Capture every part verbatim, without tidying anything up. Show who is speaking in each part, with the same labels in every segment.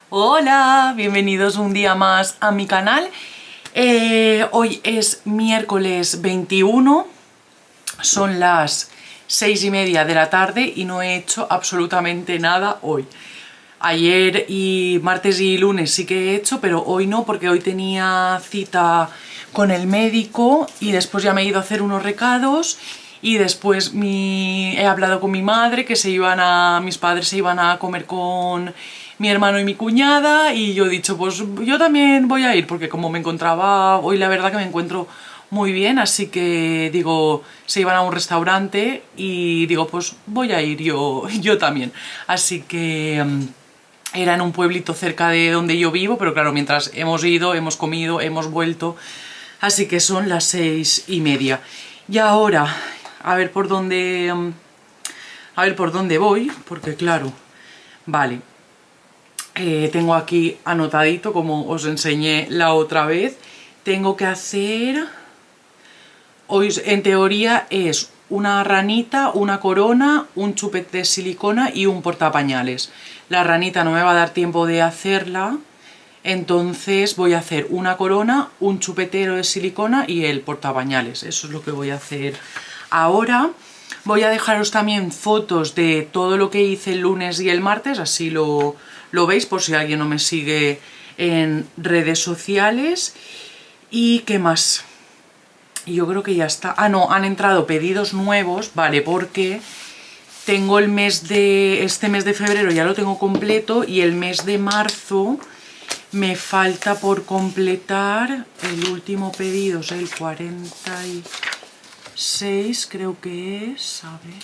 Speaker 1: Hola, bienvenidos un día más a mi canal. Eh, hoy es miércoles veintiuno, son las seis y media de la tarde y no he hecho absolutamente nada hoy. Ayer y martes y lunes sí que he hecho, pero hoy no, porque hoy tenía cita con el médico y después ya me he ido a hacer unos recados y después mi... he hablado con mi madre que se iban a... mis padres se iban a comer con mi hermano y mi cuñada y yo he dicho, pues yo también voy a ir, porque como me encontraba hoy, la verdad que me encuentro muy bien, así que digo, se iban a un restaurante y digo, pues voy a ir yo, yo también. Así que um, era en un pueblito cerca de donde yo vivo, pero claro, mientras hemos ido, hemos comido, hemos vuelto, así que son las seis y media. Y ahora, a ver por dónde, um, a ver por dónde voy, porque claro, vale. Eh, tengo aquí anotadito, como os enseñé la otra vez, tengo que hacer, hoy en teoría es una ranita, una corona, un chupete de silicona y un portapañales. La ranita no me va a dar tiempo de hacerla, entonces voy a hacer una corona, un chupetero de silicona y el portapañales. Eso es lo que voy a hacer ahora. Voy a dejaros también fotos de todo lo que hice el lunes y el martes, así lo... lo veis por si alguien no me sigue en redes sociales. ¿Y qué más? Yo creo que ya está. Ah, no, han entrado pedidos nuevos, vale, porque tengo el mes de... este mes de febrero ya lo tengo completo y el mes de marzo me falta por completar el último pedido, es el cuarenta y seis, creo que es, a ver...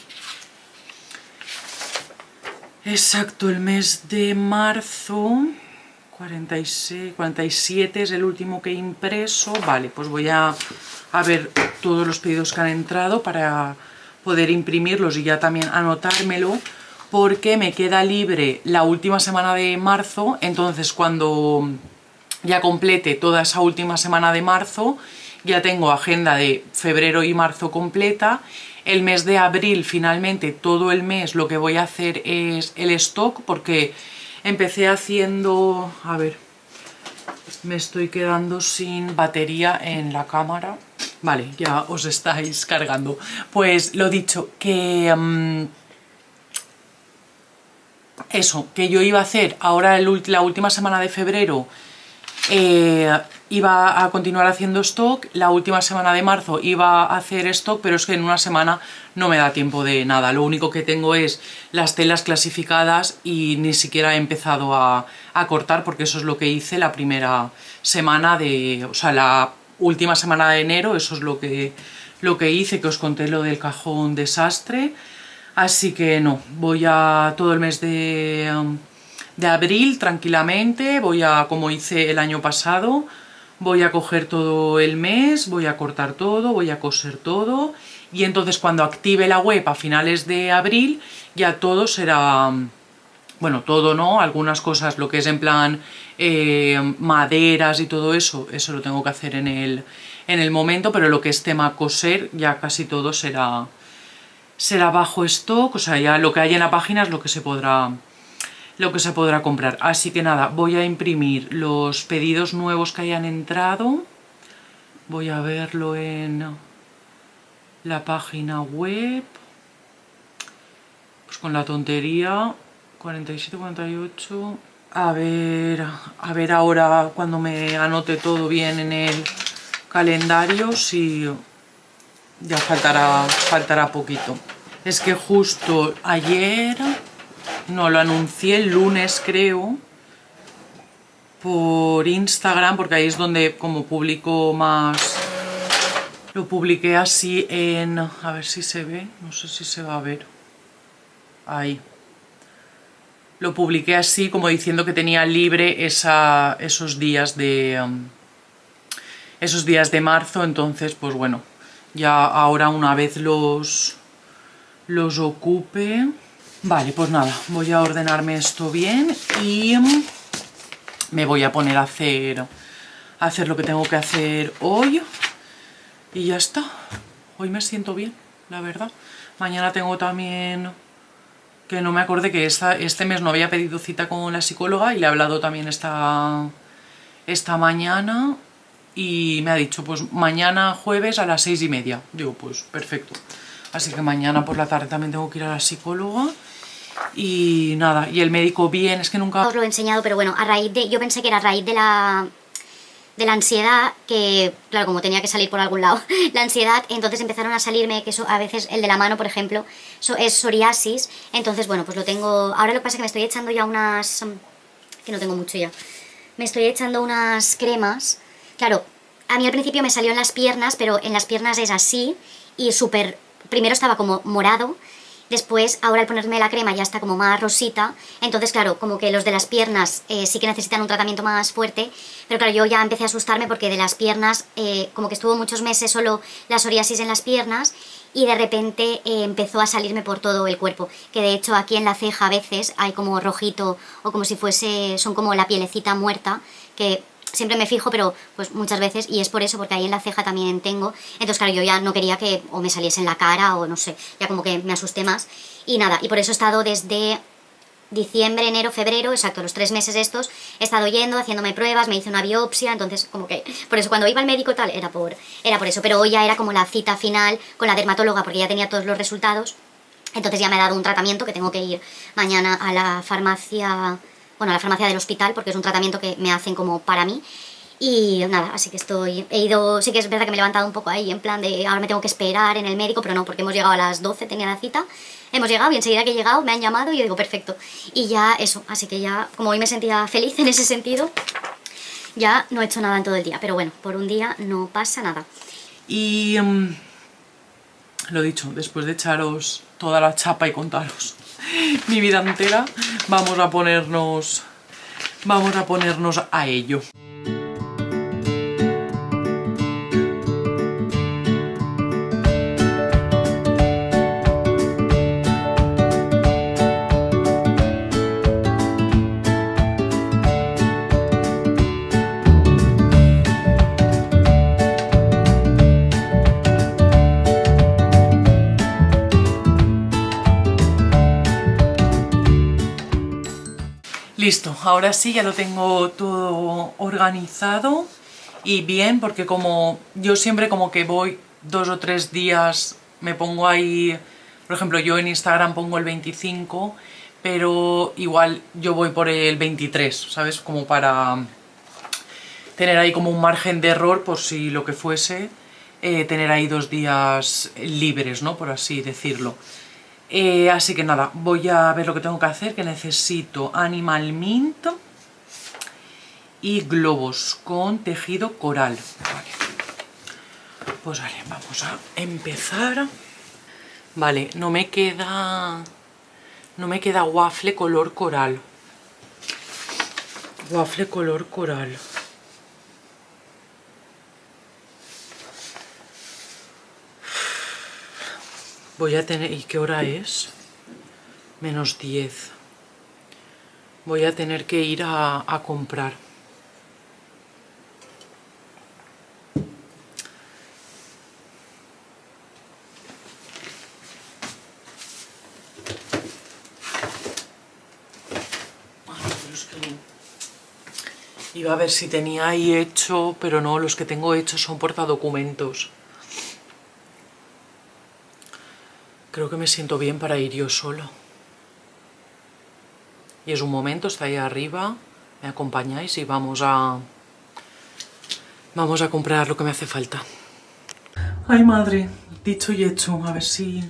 Speaker 1: Exacto, el mes de marzo, cuarenta y seis, cuarenta y siete es el último que he impreso. Vale, pues voy a, a ver todos los pedidos que han entrado para poder imprimirlos y ya también anotármelo, porque me queda libre la última semana de marzo, entonces cuando ya complete toda esa última semana de marzo, ya tengo agenda de febrero y marzo completa. El mes de abril, finalmente, todo el mes lo que voy a hacer es el stock, porque empecé haciendo... a ver, me estoy quedando sin batería en la cámara. Vale, ya os estáis cargando. Pues lo dicho, que... Um, eso, que yo iba a hacer ahora el, la última semana de febrero... Eh, iba a continuar haciendo stock, la última semana de marzo iba a hacer stock, pero es que en una semana no me da tiempo de nada. Lo único que tengo es las telas clasificadas y ni siquiera he empezado a, a cortar, porque eso es lo que hice la primera semana de... o sea, la última semana de enero, eso es lo que, lo que hice, que os conté lo del cajón desastre. Así que no, voy a todo el mes de... Um, de abril tranquilamente, voy a, como hice el año pasado, voy a coger todo el mes, voy a cortar todo, voy a coser todo y entonces cuando active la web a finales de abril ya todo será, bueno, todo no, algunas cosas, lo que es en plan eh, maderas y todo eso, eso lo tengo que hacer en el, en el momento, pero lo que es tema coser ya casi todo será, será bajo stock, o sea, ya lo que hay en la página es lo que se podrá... lo que se podrá comprar. Así que nada, voy a imprimir los pedidos nuevos que hayan entrado. Voy a verlo en la página web. Pues con la tontería. cuarenta y siete, cuarenta y ocho. A ver, a ver ahora cuando me anote todo bien en el calendario, si ya faltará, faltará poquito. Es que justo ayer... no, lo anuncié el lunes, creo, por Instagram, porque ahí es donde como publico más... lo publiqué así en... a ver si se ve, no sé si se va a ver. Ahí. Lo publiqué así como diciendo que tenía libre esa, esos días de... Um, esos días de marzo, entonces pues bueno, ya ahora una vez los, los ocupe... Vale, pues nada, voy a ordenarme esto bien y me voy a poner a hacer, a hacer lo que tengo que hacer hoy y ya está. Hoy me siento bien, la verdad. Mañana tengo también que no me acordé que esta, este mes no había pedido cita con la psicóloga y le he hablado también esta, esta mañana y me ha dicho, pues mañana jueves a las seis y media. Digo, pues perfecto. Así que mañana por la tarde también tengo que ir a la psicóloga y nada, y el médico bien, es que nunca...
Speaker 2: Os lo he enseñado, pero bueno, a raíz de... Yo pensé que era a raíz de la... de la ansiedad, que claro, como tenía que salir por algún lado, la ansiedad, entonces empezaron a salirme, que eso a veces el de la mano, por ejemplo, so, es psoriasis, entonces bueno, pues lo tengo, ahora lo que pasa es que me estoy echando ya unas, que no tengo mucho ya, me estoy echando unas cremas, claro, a mí al principio me salió en las piernas, pero en las piernas es así, y súper, primero estaba como morado, después, ahora al ponerme la crema ya está como más rosita, entonces claro, como que los de las piernas eh, sí que necesitan un tratamiento más fuerte, pero claro, yo ya empecé a asustarme porque de las piernas, eh, como que estuvo muchos meses solo la psoriasis en las piernas y de repente eh, empezó a salirme por todo el cuerpo, que de hecho aquí en la ceja a veces hay como rojito o como si fuese, son como la pielecita muerta, que... siempre me fijo, pero pues muchas veces, y es por eso, porque ahí en la ceja también tengo, entonces claro, yo ya no quería que o me saliese en la cara o no sé, ya como que me asusté más, y nada, y por eso he estado desde diciembre, enero, febrero, exacto, los tres meses estos, he estado yendo, haciéndome pruebas, me hice una biopsia, entonces como que, por eso cuando iba al médico tal, era por, era por eso, pero hoy ya era como la cita final con la dermatóloga, porque ya tenía todos los resultados, entonces ya me ha dado un tratamiento que tengo que ir mañana a la farmacia... bueno, a la farmacia del hospital, porque es un tratamiento que me hacen como para mí, y nada, así que estoy, he ido, sí que es verdad que me he levantado un poco ahí, en plan de, ahora me tengo que esperar en el médico, pero no, porque hemos llegado a las doce, tenía la cita, hemos llegado, y enseguida que he llegado, me han llamado, y yo digo, perfecto, y ya eso, así que ya, como hoy me sentía feliz en ese sentido, ya no he hecho nada en todo el día, pero bueno, por un día no pasa nada.
Speaker 1: Y, um, lo dicho, después de echaros toda la chapa y contaros mi vida entera, vamos a ponernos vamos a ponernos a ello. Listo, ahora sí ya lo tengo todo organizado y bien, porque como yo siempre como que voy dos o tres días, me pongo ahí, por ejemplo yo en Instagram pongo el veinticinco, pero igual yo voy por el veintitrés, ¿sabes? Como para tener ahí como un margen de error por si lo que fuese, eh, tener ahí dos días libres, ¿no? Por así decirlo. Eh, así que nada, voy a ver lo que tengo que hacer, que necesito Animal Mint y globos con tejido coral. Vale. Pues vale, vamos a empezar. Vale, no me queda... no me queda waffle color coral. Waffle color coral. Voy a tener... ¿y qué hora es? Menos diez. Voy a tener que ir a, a comprar. Iba a ver si tenía ahí hecho, pero no, los que tengo hechos son portadocumentos. Creo que me siento bien para ir yo solo. Y es un momento, está ahí arriba, me acompañáis y vamos a... vamos a comprar lo que me hace falta. Ay madre, dicho y hecho, a ver si...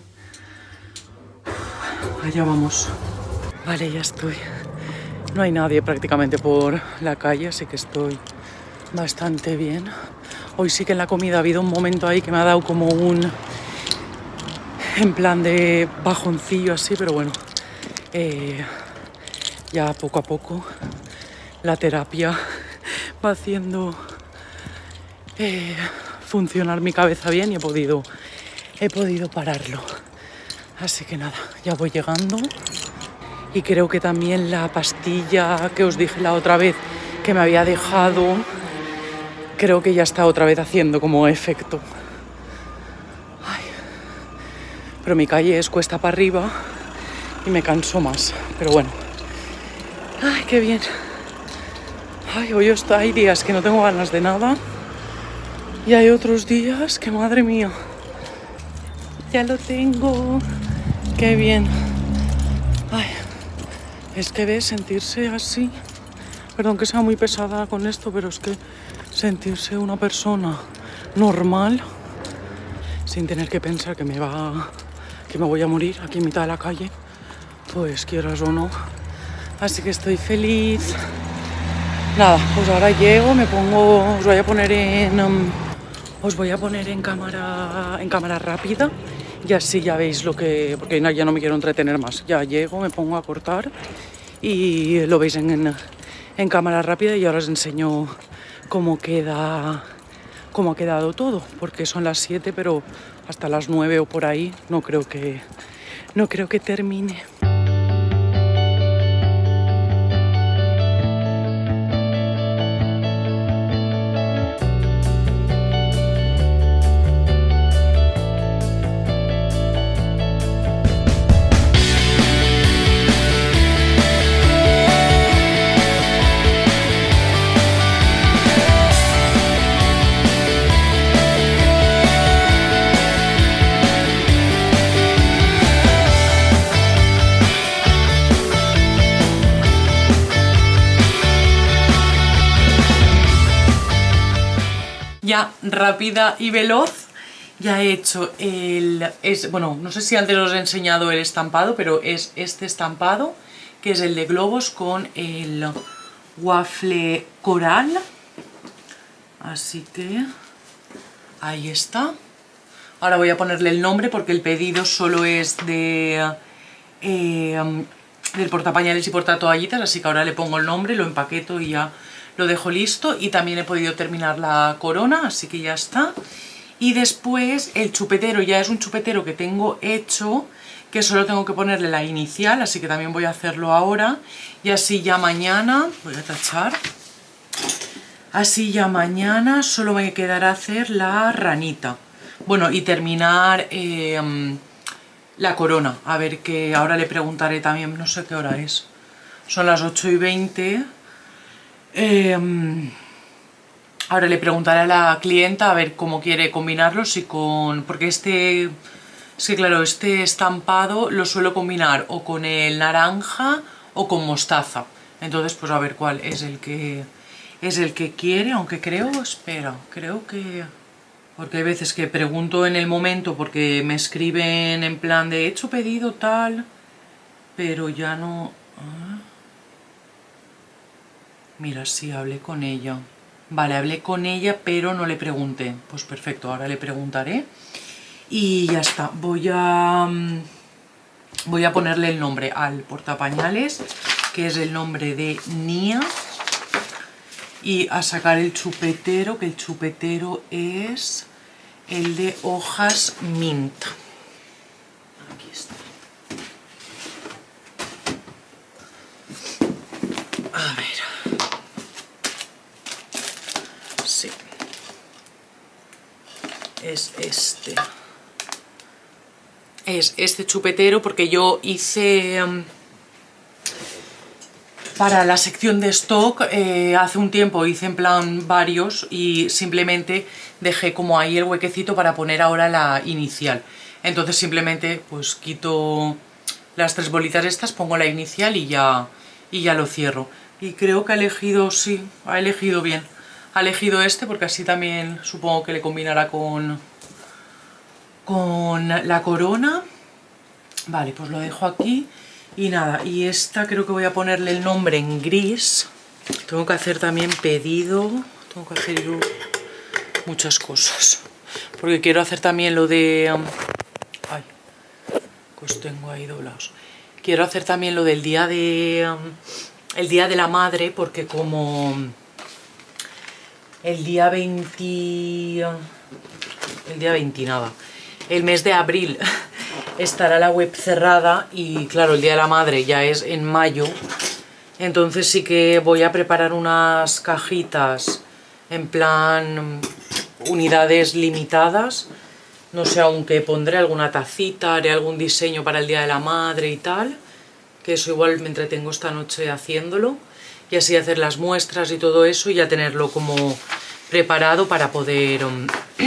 Speaker 1: allá vamos. Vale, ya estoy. No hay nadie prácticamente por la calle, así que estoy bastante bien. Hoy sí que en la comida ha habido un momento ahí que me ha dado como un... en plan de bajoncillo así, pero bueno, eh, ya poco a poco la terapia va haciendo eh, funcionar mi cabeza bien y he podido, he podido pararlo. Así que nada, ya voy llegando y creo que también la pastilla que os dije la otra vez que me había dejado, creo que ya está otra vez haciendo como efecto. Pero mi calle es cuesta para arriba y me canso más, pero bueno. Ay, qué bien. Ay, hoy está, hay días que no tengo ganas de nada y hay otros días que, madre mía, ya lo tengo. Qué bien. Ay, es que ves, sentirse así, perdón que sea muy pesada con esto, pero es que sentirse una persona normal sin tener que pensar que me va, que me voy a morir aquí en mitad de la calle, pues quieras o no. Así que estoy feliz. Nada, pues ahora llego, me pongo, os voy a poner en, um, os voy a poner en cámara, en cámara rápida y así ya veis lo que, porque ya no me quiero entretener más. Ya llego, me pongo a cortar y lo veis en, en, en cámara rápida y ahora os enseño cómo queda, cómo ha quedado todo, porque son las siete, pero hasta las nueve o por ahí no creo que, no creo que termine. Ya rápida y veloz, ya he hecho el, es, bueno, no sé si antes os he enseñado el estampado, pero es este estampado, que es el de globos con el waffle coral, así que ahí está. Ahora voy a ponerle el nombre porque el pedido solo es de eh, del portapañales y portatoallitas, así que ahora le pongo el nombre, lo empaqueto y ya lo dejo listo. Y también he podido terminar la corona, así que ya está. Y después el chupetero, ya es un chupetero que tengo hecho, que solo tengo que ponerle la inicial, así que también voy a hacerlo ahora. Y así ya mañana, voy a tachar, así ya mañana solo me quedará hacer la ranita. Bueno, y terminar eh, la corona, a ver, que ahora le preguntaré también, no sé qué hora es, son las ocho y veinte. Eh, ahora le preguntaré a la clienta a ver cómo quiere combinarlos y con... porque este... es que claro, este estampado lo suelo combinar o con el naranja o con mostaza. Entonces pues a ver cuál es el que... es el que quiere, aunque creo... espera, creo que... porque hay veces que pregunto en el momento porque me escriben en plan de he hecho pedido tal... pero ya no... ¿ah? Mira, sí, hablé con ella. Vale, hablé con ella, pero no le pregunté. Pues perfecto, ahora le preguntaré. Y ya está. Voy a... voy a ponerle el nombre al portapañales, que es el nombre de Nia. Y a sacar el chupetero, que el chupetero es el de hojas mint. Aquí está. A ver. Sí, es este, es este chupetero porque yo hice um, para la sección de stock eh, hace un tiempo hice en plan varios y simplemente dejé como ahí el huequecito para poner ahora la inicial. Entonces simplemente pues quito las tres bolitas estas, pongo la inicial y ya, y ya lo cierro. Y creo que ha elegido, sí, ha elegido bien. Ha elegido este porque así también supongo que le combinará con, con la corona. Vale, pues lo dejo aquí. Y nada, y esta creo que voy a ponerle el nombre en gris. Tengo que hacer también pedido. Tengo que hacer muchas cosas. Porque quiero hacer también lo de... Um, ay, que os tengo ahí doblados. Quiero hacer también lo del día de... Um, el día de la madre, porque como... el día veinte, el día veinte nada, el mes de abril estará la web cerrada y claro, el día de la madre ya es en mayo, entonces sí que voy a preparar unas cajitas en plan unidades limitadas, no sé aún qué pondré, alguna tacita, haré algún diseño para el día de la madre y tal, que eso igual me entretengo esta noche haciéndolo, y así hacer las muestras y todo eso y ya tenerlo como preparado para poder, um,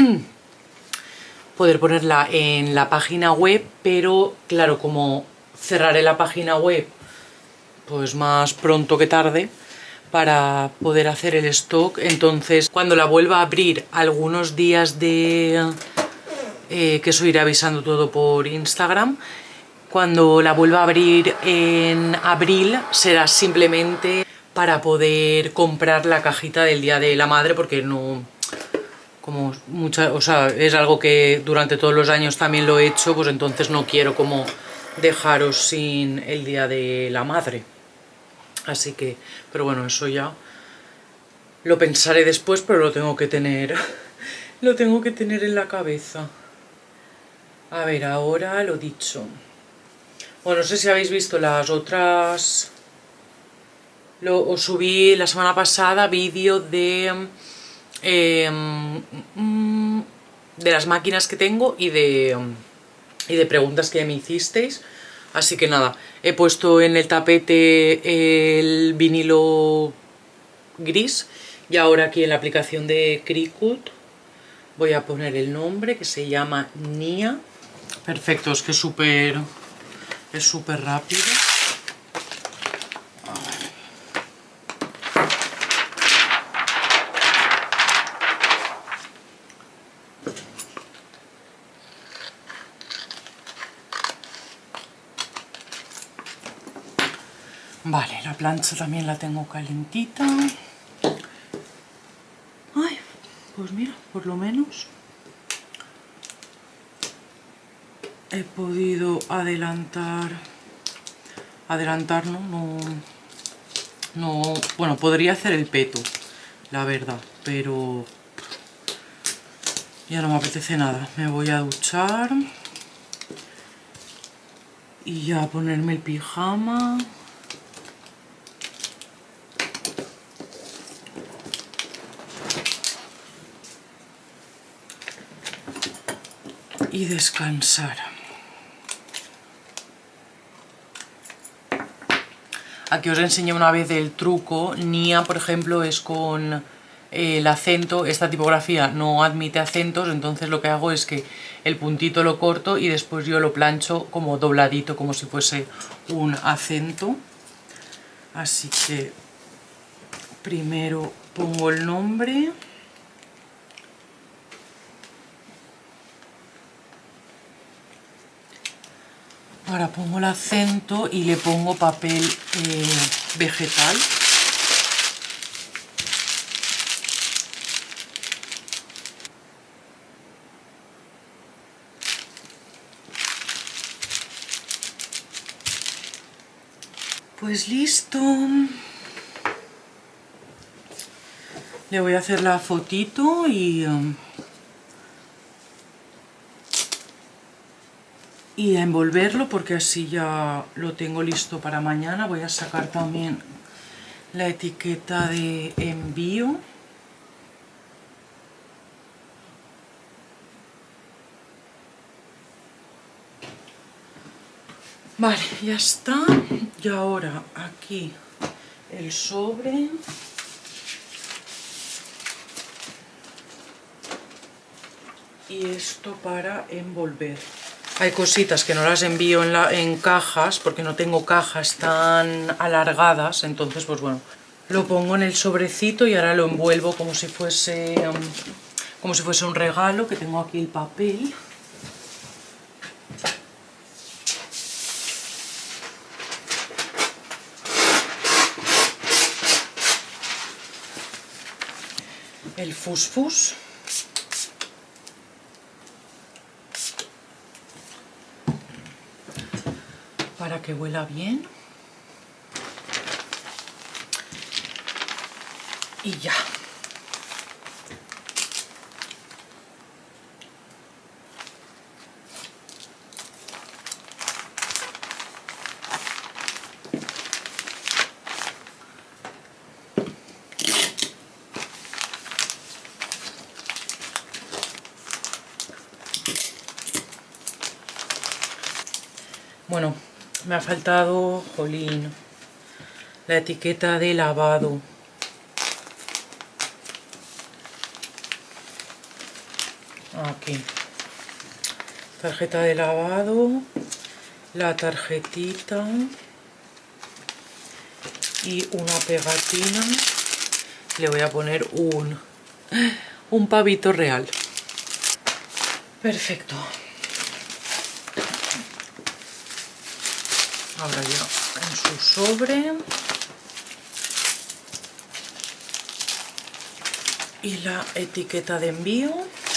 Speaker 1: poder ponerla en la página web, pero claro, como cerraré la página web pues más pronto que tarde para poder hacer el stock, entonces cuando la vuelva a abrir algunos días de... Eh, que eso iré avisando todo por Instagram. Cuando la vuelva a abrir en abril será simplemente para poder comprar la cajita del Día de la Madre, porque no, como mucha, o sea, es algo que durante todos los años también lo he hecho, pues entonces no quiero como dejaros sin el Día de la Madre. Así que, pero bueno, eso ya lo pensaré después, pero lo tengo que tener, lo tengo que tener en la cabeza. A ver, ahora lo dicho. Bueno, no sé si habéis visto las otras... Lo, os subí la semana pasada vídeo de... Eh, de las máquinas que tengo y de, y de preguntas que me hicisteis. Así que nada, he puesto en el tapete el vinilo gris. Y ahora aquí en la aplicación de Cricut voy a poner el nombre, que se llama Nia. Perfecto, es que es súper es súper rápido. Vale, la plancha también la tengo calentita. Ay, pues mira, por lo menos he podido adelantar, adelantar, ¿no? No, no, bueno, podría hacer el peto, la verdad, pero ya no me apetece nada. Me voy a duchar y ya a ponerme el pijama. Y descansar. Aquí os enseñé una vez el truco. Nia, por ejemplo, es con el acento. Esta tipografía no admite acentos, entonces lo que hago es que el puntito lo corto y después yo lo plancho como dobladito, como si fuese un acento. Así que primero pongo el nombre. Ahora pongo el acento y le pongo papel eh, vegetal. Pues listo. Le voy a hacer la fotito y... Um, y a envolverlo, porque así ya lo tengo listo para mañana. Voy a sacar también la etiqueta de envío. Vale, ya está. Y ahora aquí el sobre. Y esto para envolver. Hay cositas que no las envío en, la, en cajas, porque no tengo cajas tan alargadas, entonces pues bueno, lo pongo en el sobrecito y ahora lo envuelvo como si fuese, um, como si fuese un regalo, que tengo aquí el papel. El fusfus. Para que huela bien. Y ya. Bueno, Me ha faltado, jolín, la etiqueta de lavado. Aquí. Tarjeta de lavado, la tarjetita y una pegatina. Le voy a poner un, un pavito real. Perfecto. Ahora ya en su sobre. Y la etiqueta de envío.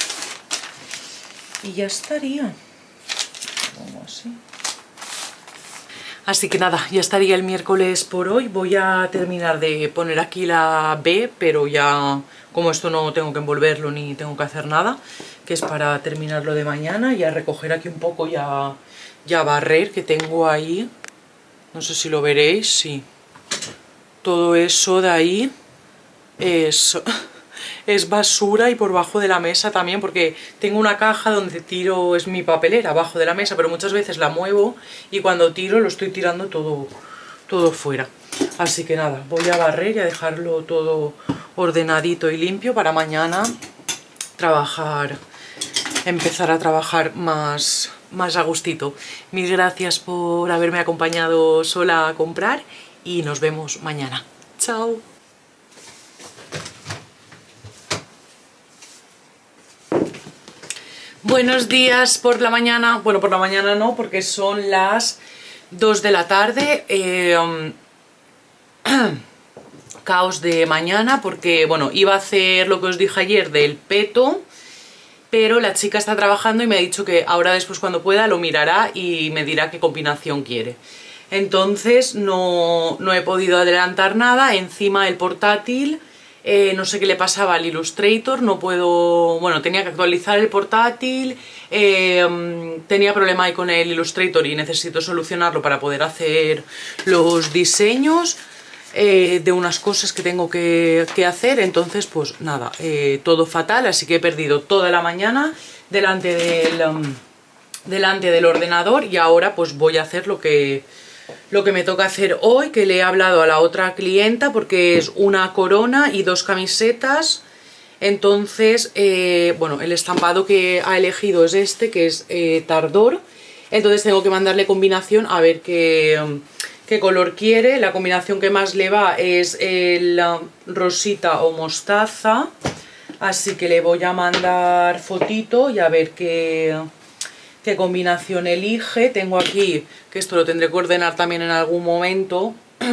Speaker 1: Y ya estaría. Como así. Así que nada, ya estaría el miércoles por hoy. Voy a terminar de poner aquí la B, pero ya como esto no tengo que envolverlo ni tengo que hacer nada, que es para terminarlo de mañana y a recoger aquí un poco ya, ya barrer, que tengo ahí. No sé si lo veréis, sí. Todo eso de ahí es, es basura y por bajo de la mesa también, porque tengo una caja donde tiro, es mi papelera, abajo de la mesa, pero muchas veces la muevo y cuando tiro lo estoy tirando todo, todo fuera. Así que nada, voy a barrer y a dejarlo todo ordenadito y limpio para mañana trabajar, empezar a trabajar más... más a gustito. Mil gracias por haberme acompañado sola a comprar y nos vemos mañana. Chao. Buenos días por la mañana. Bueno, por la mañana no, porque son las dos de la tarde. Eh, um, caos de mañana, porque bueno, iba a hacer lo que os dije ayer del peto, pero la chica está trabajando y me ha dicho que ahora después cuando pueda lo mirará y me dirá qué combinación quiere. Entonces no, no he podido adelantar nada. Encima el portátil, eh, no sé qué le pasaba al Illustrator, no puedo... Bueno, tenía que actualizar el portátil, eh, tenía problema ahí con el Illustrator y necesito solucionarlo para poder hacer los diseños. Eh, de unas cosas que tengo que, que hacer, entonces pues nada, eh, todo fatal, así que he perdido toda la mañana delante del, um, delante del ordenador y ahora pues voy a hacer lo que, lo que me toca hacer hoy, que le he hablado a la otra clienta porque es una corona y dos camisetas. Entonces, eh, bueno, el estampado que ha elegido es este, que es eh, Tardor, entonces tengo que mandarle combinación a ver qué... Um, qué color quiere. La combinación que más le va es el rosita o mostaza, así que le voy a mandar fotito y a ver qué, qué combinación elige. Tengo aquí, que esto lo tendré que ordenar también en algún momento,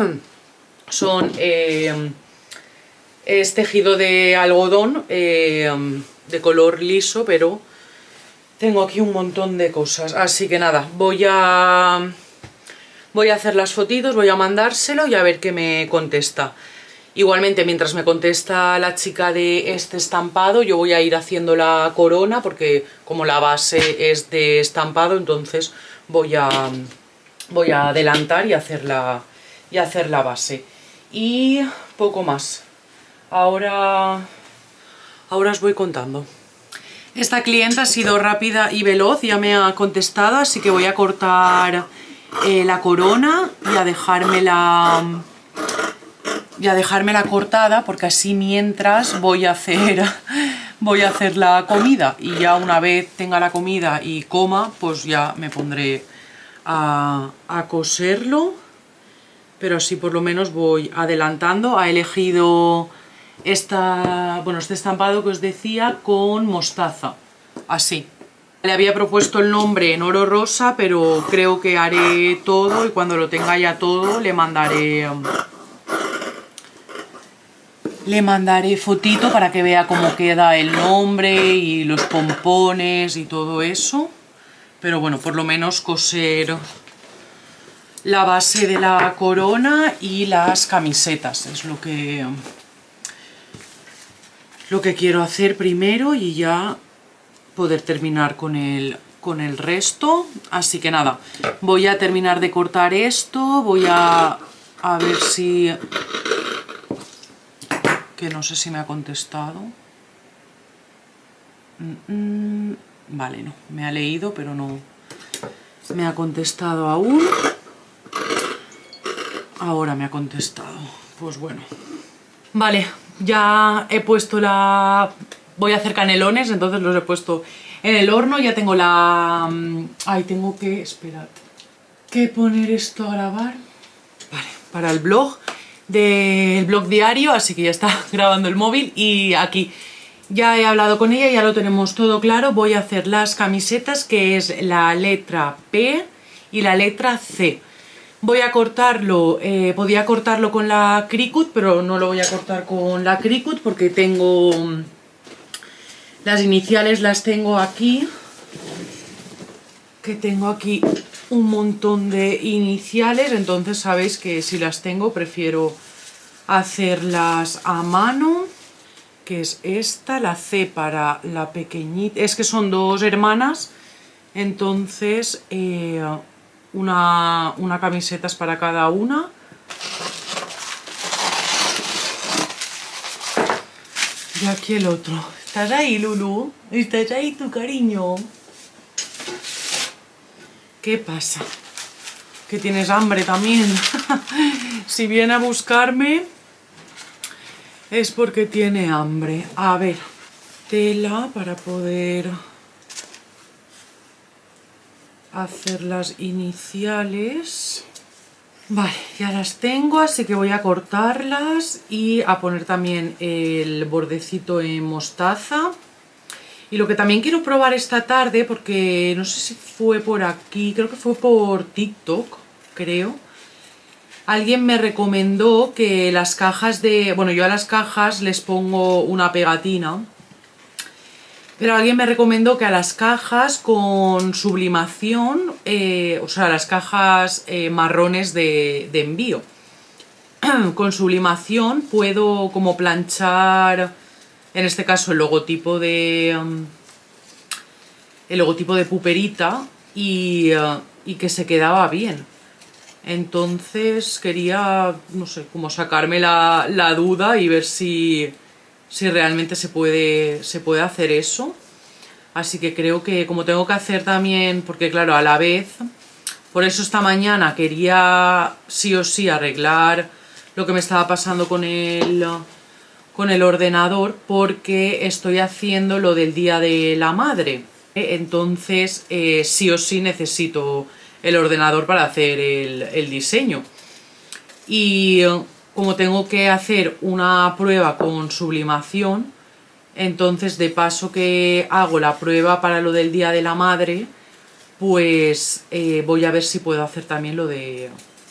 Speaker 1: son eh, es tejido de algodón eh, de color liso, pero tengo aquí un montón de cosas, así que nada, voy a... Voy a hacer las fotitos, voy a mandárselo y a ver qué me contesta. Igualmente, mientras me contesta la chica de este estampado, yo voy a ir haciendo la corona, porque como la base es de estampado, entonces voy a, voy a adelantar y hacer la, y hacer la base. Y poco más. Ahora, ahora os voy contando. Esta clienta ha sido rápida y veloz, ya me ha contestado, así que voy a cortar... Eh, la corona y a dejármela y a dejármela cortada, porque así mientras voy a hacer voy a hacer la comida y ya una vez tenga la comida y coma, pues ya me pondré a, a coserlo, pero así por lo menos voy adelantando. Ha elegido esta, bueno, este estampado que os decía con mostaza, así. Le había propuesto el nombre en oro rosa, pero creo que haré todo y cuando lo tenga ya todo le mandaré le mandaré fotito para que vea cómo queda el nombre y los pompones y todo eso. Pero bueno, por lo menos coser la base de la corona y las camisetas es lo que lo que quiero hacer primero y ya poder terminar con el, con el resto. Así que nada, voy a terminar de cortar esto, voy a, a ver si... que no sé si me ha contestado. Mm, mm, vale, no, me ha leído, pero no me ha contestado aún. Ahora me ha contestado. Pues bueno. Vale, ya he puesto la... Voy a hacer canelones, entonces los he puesto en el horno. Ya tengo la... Ay, tengo que... Esperad. Que poner esto a grabar. Vale, para el blog del blog diario, así que ya está grabando el móvil. Y aquí ya he hablado con ella, ya lo tenemos todo claro. Voy a hacer las camisetas, que es la letra P y la letra C. Voy a cortarlo, eh, podía cortarlo con la Cricut, pero no lo voy a cortar con la Cricut porque tengo... Las iniciales las tengo aquí. Que tengo aquí un montón de iniciales, entonces sabéis que si las tengo prefiero hacerlas a mano, que es esta, la C para la pequeñita, es que son dos hermanas, entonces eh, una, una camiseta es para cada una. Y aquí el otro. ¿Estás ahí, Lulu? ¿Estás ahí, tu cariño? ¿Qué pasa? Que tienes hambre también. Si viene a buscarme es porque tiene hambre. A ver, tela para poder hacer las iniciales. Vale, ya las tengo, así que voy a cortarlas y a poner también el bordecito en mostaza. Y lo que también quiero probar esta tarde, porque no sé si fue por aquí, creo que fue por TikTok, creo. Alguien me recomendó que las cajas de... Bueno, yo a las cajas les pongo una pegatina. Pero alguien me recomendó que a las cajas con sublimación, eh, o sea, las cajas eh, marrones de, de envío, con sublimación puedo como planchar... En este caso el logotipo de um, el logotipo de Puperita y, uh, y que se quedaba bien. Entonces quería, no sé, como sacarme la, la duda y ver si, si realmente se puede, se puede hacer eso. Así que creo que como tengo que hacer también, porque claro, a la vez, por eso esta mañana quería sí o sí arreglar lo que me estaba pasando con el... con el ordenador, porque estoy haciendo lo del Día de la Madre. Entonces eh, sí o sí necesito el ordenador para hacer el, el diseño. Y como tengo que hacer una prueba con sublimación, entonces de paso que hago la prueba para lo del Día de la Madre, pues eh, voy a ver si puedo hacer también lo de...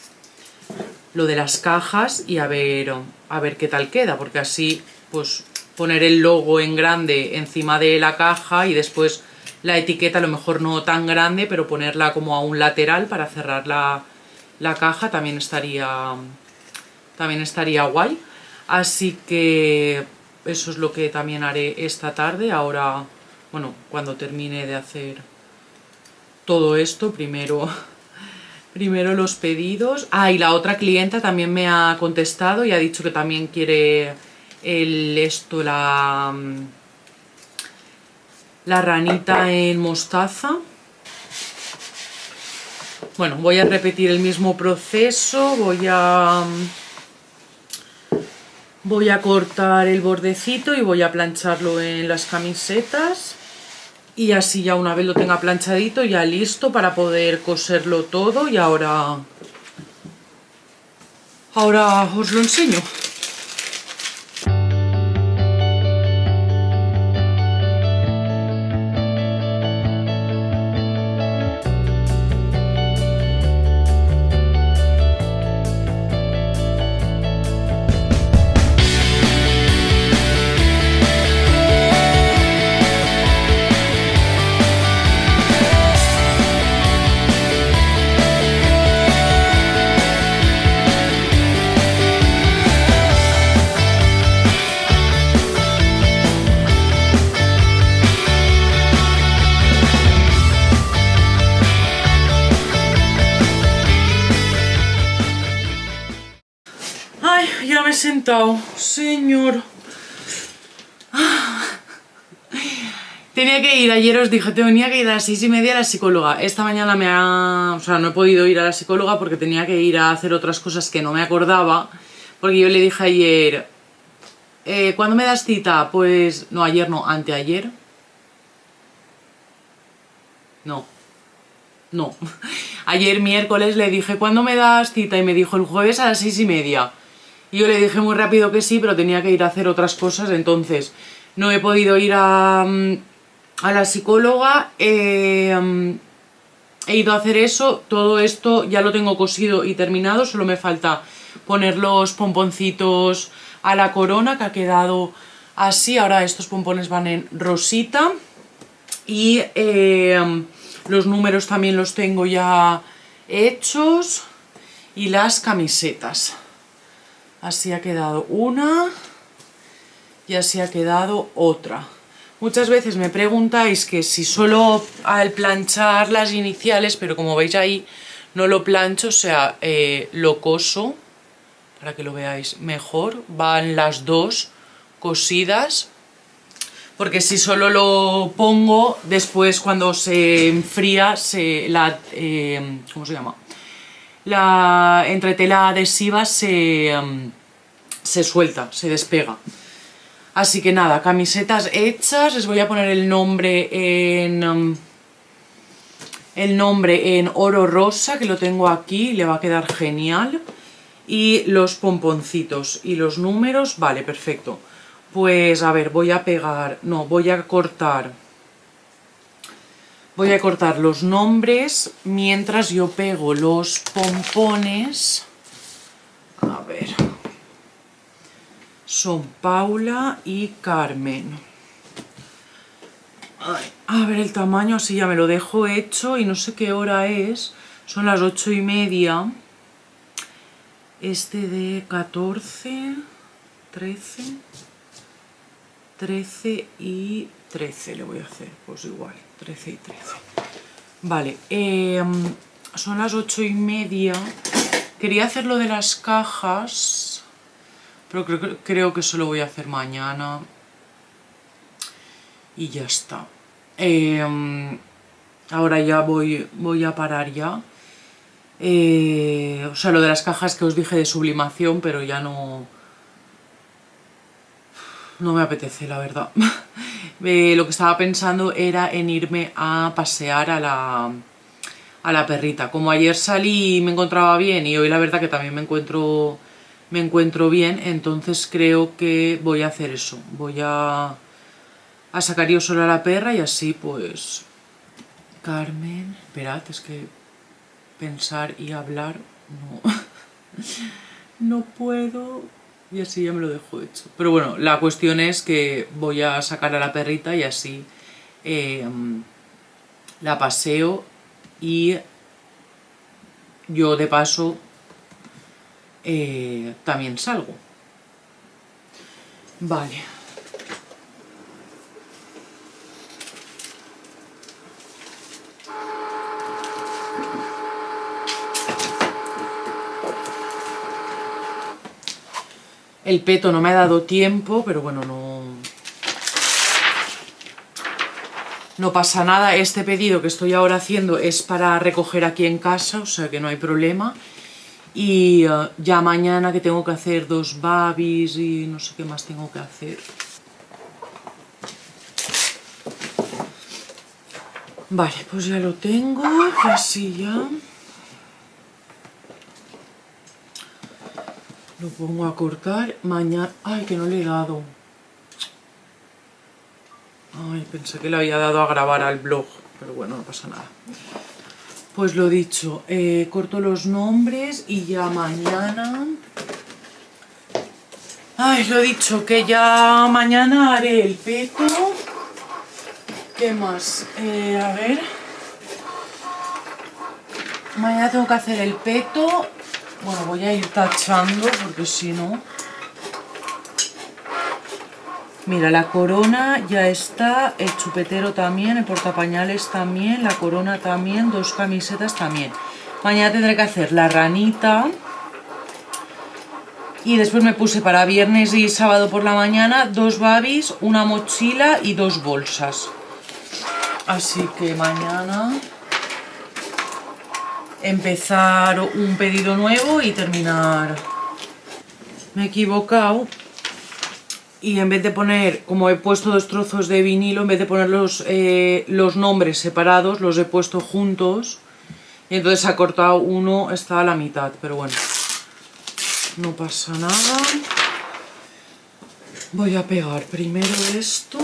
Speaker 1: lo de las cajas y a ver, a ver qué tal queda, porque así pues poner el logo en grande encima de la caja y después la etiqueta a lo mejor no tan grande, pero ponerla como a un lateral para cerrar la, la caja también estaría, también estaría guay. Así que eso es lo que también haré esta tarde. Ahora, bueno, cuando termine de hacer todo esto, primero... Primero los pedidos. Ah, y la otra clienta también me ha contestado y ha dicho que también quiere el esto, la, la ranita en mostaza. Bueno, voy a repetir el mismo proceso. Voy a voy a cortar el bordecito y voy a plancharlo en las camisetas. Y así ya una vez lo tenga planchadito, ya listo para poder coserlo todo. Y ahora, ahora os lo enseño. Ya me he sentado, señor. Tenía que ir, ayer os dije, tenía que ir a las seis y media a la psicóloga. Esta mañana me ha... O sea, no he podido ir a la psicóloga porque tenía que ir a hacer otras cosas que no me acordaba. Porque yo le dije ayer, eh, ¿cuándo me das cita? Pues... No, ayer no, anteayer. No. No. Ayer miércoles le dije, ¿cuándo me das cita? Y me dijo, el jueves a las seis y media. Y yo le dije muy rápido que sí, pero tenía que ir a hacer otras cosas, entonces no he podido ir a... a la psicóloga, eh, um, he ido a hacer eso, todo esto ya lo tengo cosido y terminado, solo me falta poner los pomponcitos a la corona, que ha quedado así. Ahora estos pompones van en rosita y eh, um, los números también los tengo ya hechos y las camisetas. Así ha quedado una y así ha quedado otra. Muchas veces me preguntáis que si solo al planchar las iniciales, pero como veis ahí no lo plancho, o sea, eh, lo coso, para que lo veáis mejor, van las dos cosidas, porque si solo lo pongo, después cuando se enfría, se, la, eh, ¿cómo se llama? La entretela adhesiva se, um, se suelta, se despega. Así que nada, camisetas hechas, les voy a poner el nombre en um, el nombre en oro rosa, que lo tengo aquí, le va a quedar genial. Y los pomponcitos y los números, vale, perfecto. Pues a ver, voy a pegar, no, voy a cortar, voy a cortar los nombres mientras yo pego los pompones. A ver... Son Paula y Carmen. Ay, a ver el tamaño, así ya me lo dejo hecho y no sé qué hora es. Son las ocho y media. Este de catorce, trece, trece y trece le voy a hacer. Pues igual, trece y trece. Vale, eh, son las ocho y media. Quería hacer lo de las cajas... Pero creo, creo que eso lo voy a hacer mañana. Y ya está. Eh, ahora ya voy, voy a parar ya. Eh, o sea, lo de las cajas que os dije de sublimación, pero ya no... No me apetece, la verdad. eh, lo que estaba pensando era en irme a pasear a la, a la perrita. Como ayer salí y me encontraba bien, y hoy la verdad que también me encuentro... me encuentro bien, entonces creo que voy a hacer eso, voy a, a sacar yo sola a la perra y así pues... Carmen, esperad, es que pensar y hablar no, no puedo, y así ya me lo dejo hecho. Pero bueno, la cuestión es que voy a sacar a la perrita y así eh, la paseo y yo de paso Eh, también salgo. Vale. El peto no me ha dado tiempo, pero bueno, no... No pasa nada. Este pedido que estoy ahora haciendo es para recoger aquí en casa, o sea que no hay problema. Y uh, ya mañana que tengo que hacer dos babis y no sé qué más tengo que hacer. Vale, pues ya lo tengo, así ya. Lo pongo a cortar. Mañana... Ay, que no le he dado. Ay, pensé que le había dado a grabar al blog, pero bueno, no pasa nada. Pues lo dicho, eh, corto los nombres y ya mañana... Ay, lo dicho, que ya mañana haré el peto. ¿Qué más? Eh, a ver... Mañana tengo que hacer el peto. Bueno, voy a ir tachando porque si no... Mira, la corona ya está, el chupetero también, el portapañales también, la corona también, dos camisetas también. Mañana tendré que hacer la ranita. Y después me puse para viernes y sábado por la mañana dos babis, una mochila y dos bolsas. Así que mañana empezar un pedido nuevo y terminar. Me he equivocado y en vez de poner, como he puesto dos trozos de vinilo, en vez de poner los, eh, los nombres separados, los he puesto juntos y entonces se ha cortado uno, está a la mitad, pero bueno, no pasa nada. Voy a pegar primero esto.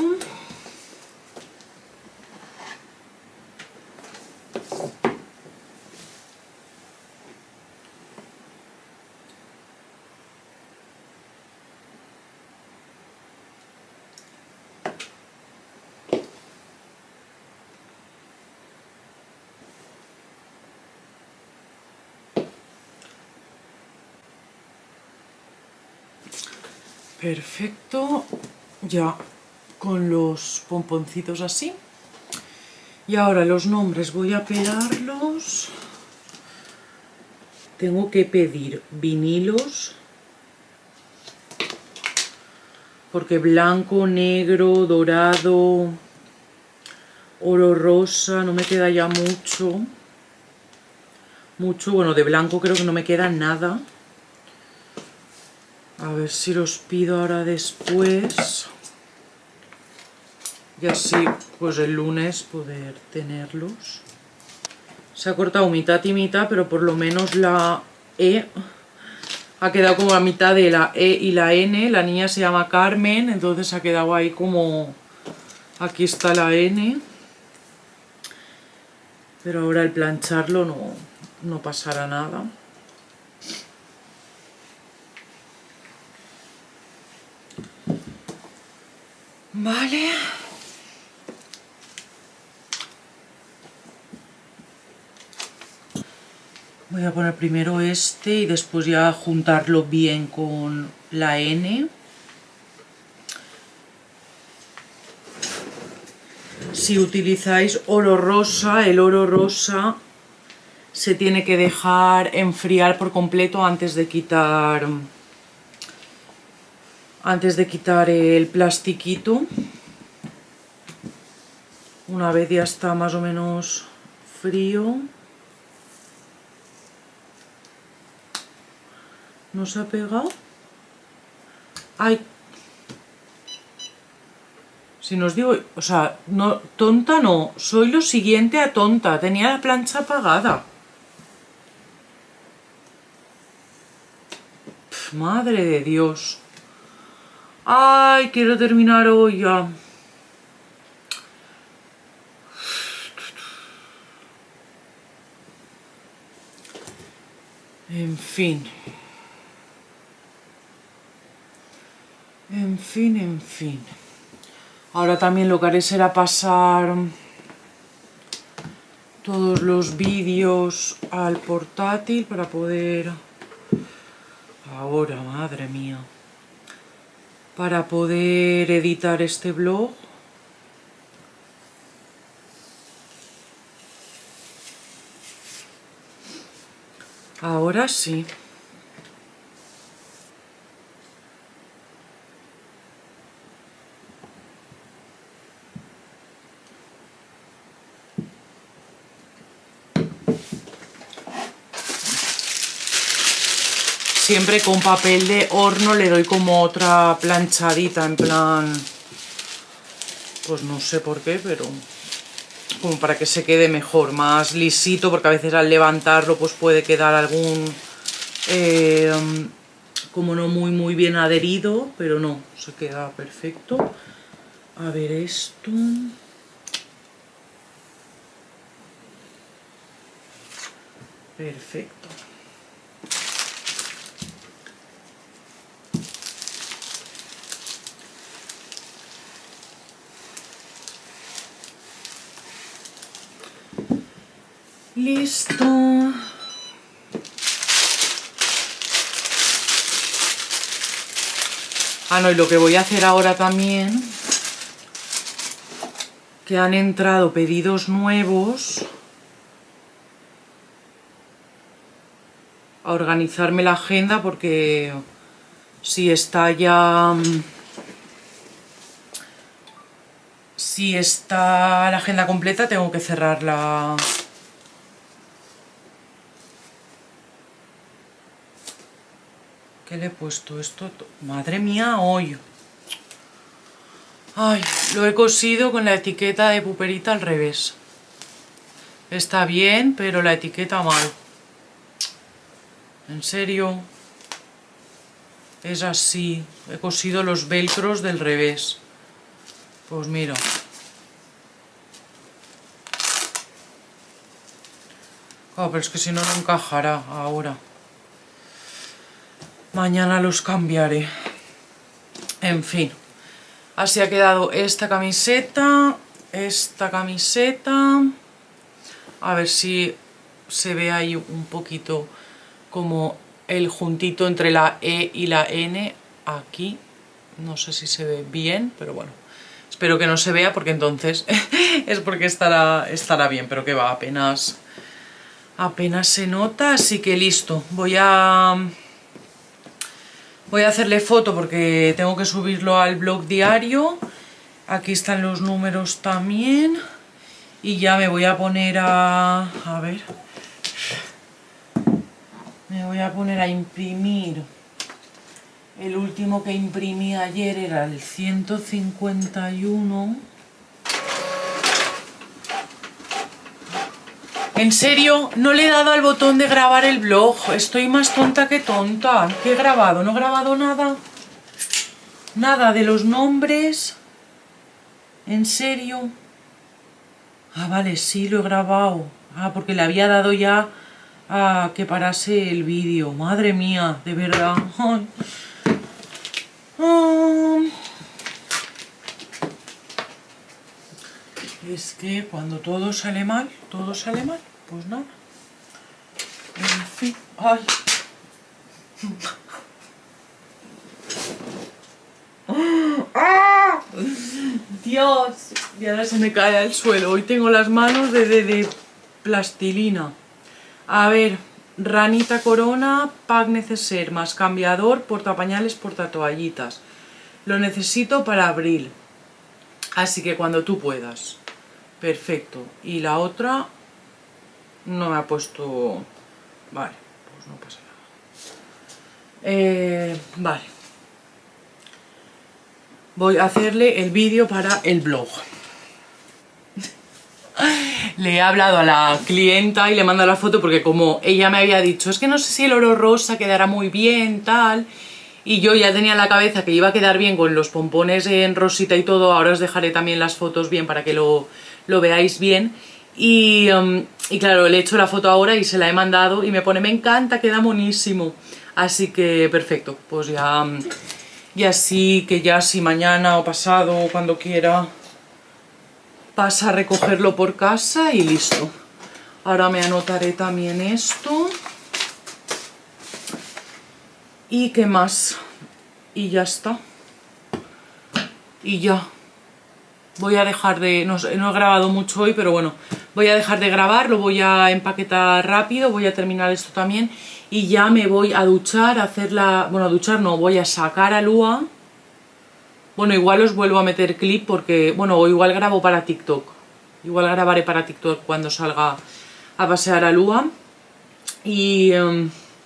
Speaker 1: Perfecto, ya con los pomponcitos así. Y ahora los nombres voy a pegarlos. Tengo que pedir vinilos, porque blanco, negro, dorado, oro rosa, no me queda ya mucho. Mucho, bueno, de blanco creo que no me queda nada. A ver si los pido ahora después. Y así, pues el lunes poder tenerlos. Se ha cortado mitad y mitad, pero por lo menos la E ha quedado como a mitad de la E y la N. La niña se llama Carmen, entonces ha quedado ahí como... Aquí está la N. Pero ahora al plancharlo no, no pasará nada. Vale. Voy a poner primero este y después ya juntarlo bien con la N. Si utilizáis oro rosa, el oro rosa se tiene que dejar enfriar por completo antes de quitar antes de quitar el plastiquito. Una vez ya está más o menos frío. ¿No se ha pegado? ¡Ay! Si nos digo, o sea, no, tonta no, soy lo siguiente a tonta, tenía la plancha apagada. Pff, madre de Dios. Ay, quiero terminar hoy ya. En fin. En fin, en fin. Ahora también lo que haré será pasar todos los vídeos al portátil para poder... Ahora, madre mía. Para poder editar este blog. Ahora sí. Siempre con papel de horno le doy como otra planchadita, en plan... Pues no sé por qué, pero... Como para que se quede mejor, más lisito, porque a veces al levantarlo pues puede quedar algún... Eh, como no muy muy bien adherido, pero no, se queda perfecto. A ver esto... Perfecto. Listo. Ah, no, y lo que voy a hacer ahora también, que han entrado pedidos nuevos, a organizarme la agenda, porque si está ya... si está la agenda completa tengo que cerrarla. ¿Qué le he puesto esto? Madre mía, hoy. Ay, lo he cosido con la etiqueta de puperita al revés. Está bien, pero la etiqueta mal. En serio. Es así. He cosido los velcros del revés. Pues mira. Claro, pero es que si no, no encajará ahora. Mañana los cambiaré. En fin. Así ha quedado esta camiseta. Esta camiseta. A ver si se ve ahí un poquito como el juntito entre la E y la N. Aquí. No sé si se ve bien, pero bueno. Espero que no se vea porque entonces es porque estará, estará bien. Pero que va, apenas, apenas se nota. Así que listo. Voy a... Voy a hacerle foto porque tengo que subirlo al blog diario. Aquí están los números también. Y ya me voy a poner a... A ver... Me voy a poner a imprimir. El último que imprimí ayer era el ciento cincuenta y uno. En serio, no le he dado al botón de grabar el blog. Estoy más tonta que tonta. ¿Qué he grabado? No he grabado nada. Nada de los nombres. ¿En serio? Ah, vale, sí, lo he grabado. Ah, porque le había dado ya a que parase el vídeo. Madre mía, de verdad. Ay. Ah. Es que cuando todo sale mal, todo sale mal. Pues nada. En fin. Ay. ¡Ah! Dios. Y ahora se me cae al suelo. Hoy tengo las manos de, de, de plastilina. A ver. Ranita Corona, pack neceser, más cambiador, portapañales, portatoallitas. Lo necesito para abril. Así que cuando tú puedas. Perfecto. Y la otra no me ha puesto... Vale, pues no pasa nada. Eh, vale. Voy a hacerle el vídeo para el blog. Le he hablado a la clienta y le he mandado la foto porque como ella me había dicho, es que no sé si el oro rosa quedará muy bien, tal... Y yo ya tenía en la cabeza que iba a quedar bien con los pompones en rosita y todo. Ahora os dejaré también las fotos bien para que lo, lo veáis bien. Y, um, y claro, le he hecho la foto ahora y se la he mandado y me pone, me encanta, queda monísimo. Así que perfecto, pues ya... Y así que ya si mañana o pasado o cuando quiera pasa a recogerlo por casa y listo. Ahora me anotaré también esto. ¿Y qué más? Y ya está. Y ya. Voy a dejar de... No, no he grabado mucho hoy, pero bueno. Voy a dejar de grabar, lo voy a empaquetar rápido. Voy a terminar esto también. Y ya me voy a duchar, a hacer la... Bueno, a duchar no, voy a sacar a Lua. Bueno, igual os vuelvo a meter clip porque... Bueno, o igual grabo para TikTok. Igual grabaré para TikTok cuando salga a pasear a Lua. Y... Um,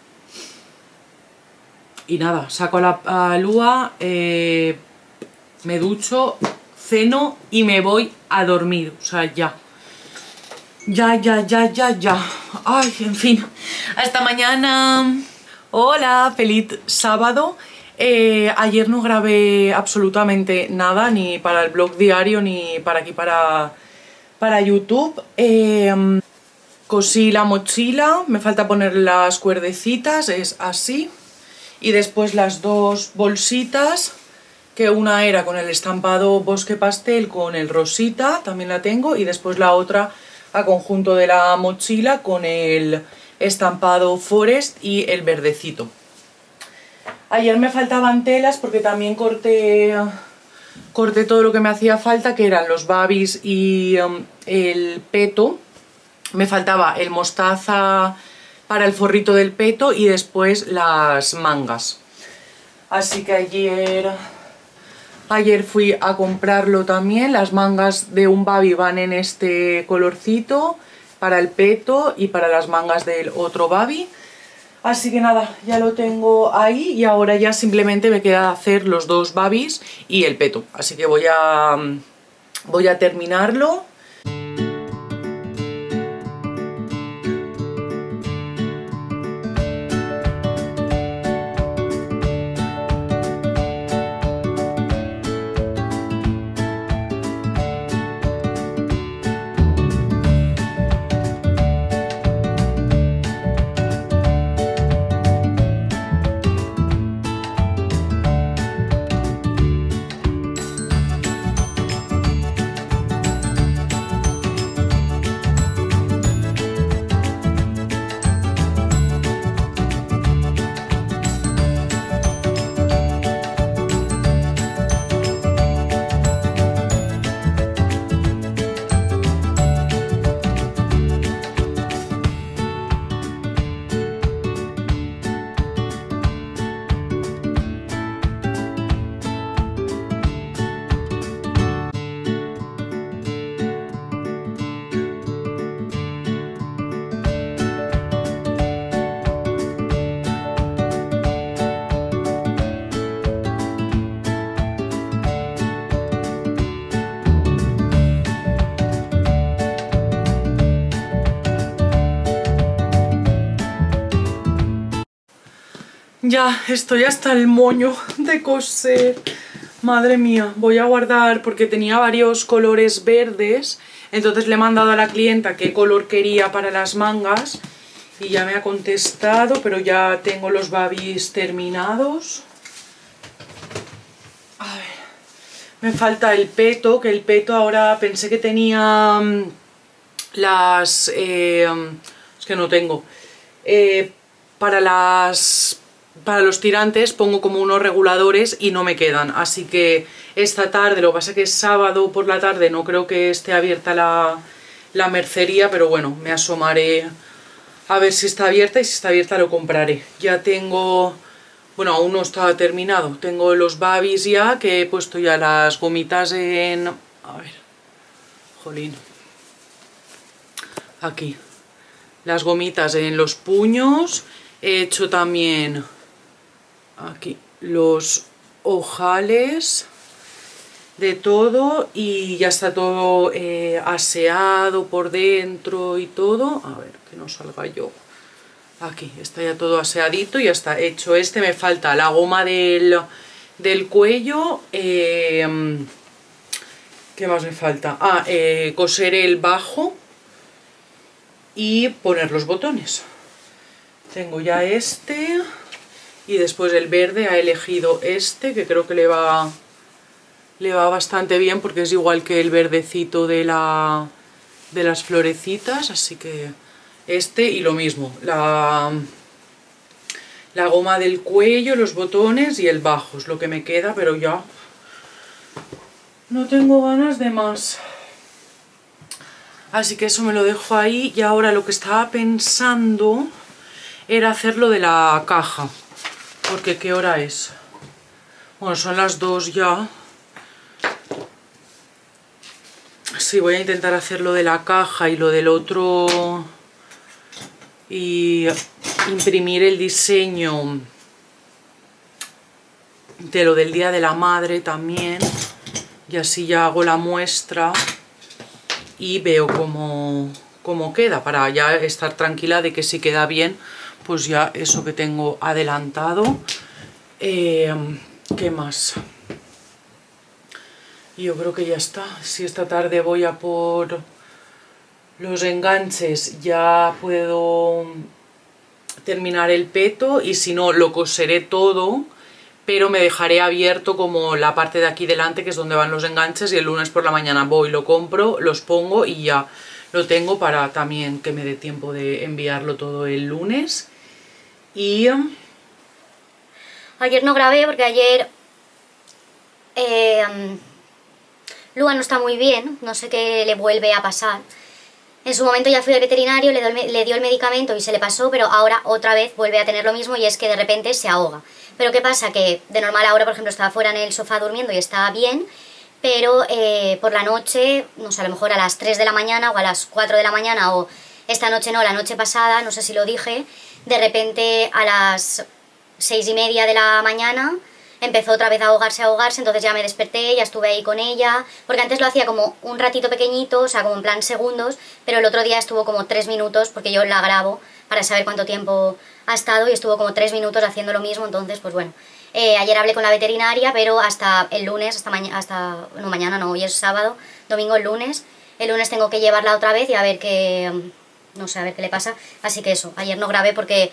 Speaker 1: Y nada, saco a la a Lua, eh, me ducho, ceno y me voy a dormir. O sea, ya. Ya, ya, ya, ya, ya. Ay, en fin. Hasta mañana. Hola, feliz sábado. Eh, ayer no grabé absolutamente nada, ni para el blog diario, ni para aquí, para, para YouTube. Eh, cosí la mochila, me falta poner las cuerdecitas, es así. Y después las dos bolsitas, que una era con el estampado bosque pastel con el rosita, también la tengo, y después la otra a conjunto de la mochila con el estampado forest y el verdecito. Ayer me faltaban telas porque también corté, corté todo lo que me hacía falta, que eran los babis y um, el peto. Me faltaba el mostaza para el forrito del peto y después las mangas. Así que ayer, Ayer fui a comprarlo también, las mangas de un babi van en este colorcito para el peto y para las mangas del otro babi. Así que nada, ya lo tengo ahí y ahora ya simplemente me queda hacer los dos babis y el peto. Así que voy a, voy a terminarlo. Ya estoy hasta el moño de coser. Madre mía, voy a guardar porque tenía varios colores verdes. Entonces le he mandado a la clienta qué color quería para las mangas y ya me ha contestado, pero ya tengo los babis terminados. A ver, me falta el peto, que el peto ahora pensé que tenía um, las... Eh, es que no tengo. Eh, para las... Para los tirantes pongo como unos reguladores y no me quedan, así que esta tarde, lo que pasa es que es sábado por la tarde, no creo que esté abierta la, la mercería, pero bueno, me asomaré a ver si está abierta y si está abierta lo compraré. Ya tengo, bueno, aún no está terminado, tengo los babis ya, que he puesto ya las gomitas en... A ver, jolín, aquí, las gomitas en los puños, he hecho también... Aquí los ojales de todo y ya está todo eh, aseado por dentro y todo. A ver, que no salga yo. Aquí está ya todo aseadito y ya está hecho este. Me falta la goma del, del cuello. Eh, ¿Qué más me falta? Ah, eh, coser el bajo y poner los botones. Tengo ya este... Y después el verde ha elegido este, que creo que le va, le va bastante bien porque es igual que el verdecito de, la, de las florecitas, así que este y lo mismo, la, la goma del cuello, los botones y el bajo es lo que me queda, pero ya no tengo ganas de más. Así que eso me lo dejo ahí y ahora lo que estaba pensando era hacerlo de la caja. Porque ¿qué hora es? Bueno, son las dos ya. Sí, voy a intentar hacer lo de la caja y lo del otro... Y imprimir el diseño de lo del Día de la Madre también. Y así ya hago la muestra y veo cómo, cómo queda, para ya estar tranquila de que si queda bien, pues ya eso que tengo adelantado. Eh, ¿Qué más? Yo creo que ya está. Si esta tarde voy a por los enganches, ya puedo terminar el peto y si no lo coseré todo, pero me dejaré abierto como la parte de aquí delante, que es donde van los enganches, y el lunes por la mañana voy, lo compro, los pongo y ya lo tengo para también que me dé tiempo de enviarlo todo el lunes. Y
Speaker 2: ayer no grabé porque ayer eh, Lua no está muy bien, no sé qué le vuelve a pasar. En su momento ya fui al veterinario, le, do, le dio el medicamento y se le pasó, pero ahora otra vez vuelve a tener lo mismo y es que de repente se ahoga. Pero ¿qué pasa? Que de normal ahora, por ejemplo, estaba fuera en el sofá durmiendo y estaba bien, pero eh, por la noche, no sé, a lo mejor a las tres de la mañana o a las cuatro de la mañana, o esta noche no, la noche pasada, no sé si lo dije, de repente a las seis y media de la mañana empezó otra vez a ahogarse, a ahogarse, entonces ya me desperté, ya estuve ahí con ella, porque antes lo hacía como un ratito pequeñito, o sea, como en plan segundos, pero el otro día estuvo como tres minutos, porque yo la grabo para saber cuánto tiempo ha estado, y estuvo como tres minutos haciendo lo mismo, entonces pues bueno. Eh, ayer hablé con la veterinaria, pero hasta el lunes, hasta mañana, hasta, no mañana no, hoy es sábado, domingo el lunes, el lunes tengo que llevarla otra vez y a ver qué, no sé, a ver qué le pasa, así que eso, ayer no grabé porque...